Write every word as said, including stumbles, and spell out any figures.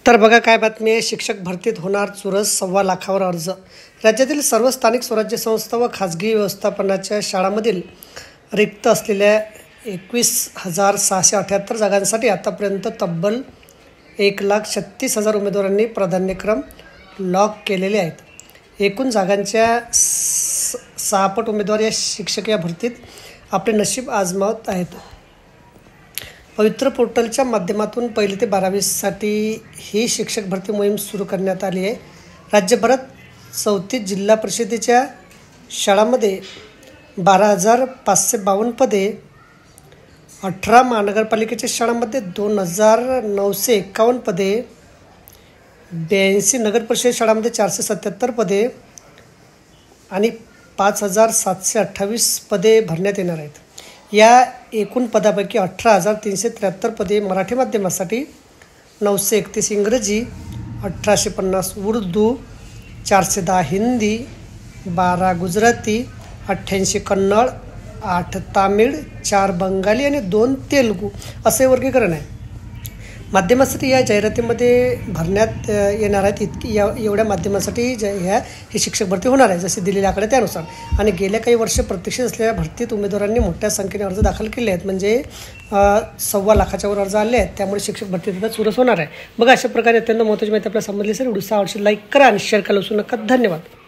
तर बघा काय बातमी आहे. शिक्षक भरतीत होणार चुरस, सव्वा लाखावर अर्ज. राज्यातील सर्व स्थानिक स्वराज्य संस्था व खाजगी व्यवस्थापनाच्या शाळांमधील रिक्त असलेल्या एकवीस हजार सहाशे अठ्याहत्तर जागांसाठी आतापर्यंत तब्बल एक लाख छत्तीस हजार उमेदवारांनी प्राधान्यक्रम लॉक केलेले आहेत. एकूण जागांच्या स सहापट उमेदवार या शिक्षक या भरतीत आपले नशीब आजमावत आहेत. पवित्र पोर्टलच्या माध्यमातून पहिली ते बारावीसाठी ही शिक्षक भरती मोहीम सुरू करण्यात आली आहे. राज्यभरात चौतीस जिल्हा परिषदेच्या शाळांमध्ये बारा हजार पाचशे बावन्न पदे, अठरा महानगरपालिकेच्या शाळांमध्ये दोन हजार नऊशे एक्कावन्न पदे, ब्याऐंशी नगरपरिषद शाळांमध्ये चारशे सत्याहत्तर पदे आणि पाच हजार सातशे अठ्ठावीस पदे भरण्यात येणार आहेत. या एकूण पदापैकी अठरा हजार तीनशे त्र्याहत्तर पदे मराठी माध्यमासाठी, नऊशे एकतीस इंग्रजी, अठराशे पन्नास उर्दू, चारशे दहा हिंदी, बारा गुजराती, अठ्ठ्याऐंशी कन्नड, आठ तामिळ, चार बंगाली आणि दोन तेलुगू असे वर्गीकरण आहे. माध्यमासाठी या जाहिरातीमध्ये भरण्यात येणार आहेत. इतकी या एवढ्या माध्यमासाठी ज ह्या ही शिक्षक भरती होणार आहे जसे दिलेले आकडे त्यानुसार. आणि गेल्या काही वर्ष प्रतीक्षेत असलेल्या भरतीत उमेदवारांनी मोठ्या संख्येने अर्ज दाखल केले आहेत. म्हणजे सव्वा लाखाच्या वर अर्ज आले आहेत. त्यामुळे शिक्षक भरतीत आता चुरस होणार आहे. बघा अशा प्रकारे अत्यंत महत्त्वाची माहिती आपल्याला समजली असेल. व्हिडिओ आवडशी लाईक करा आणि शेअर करायला विसरू नका. धन्यवाद.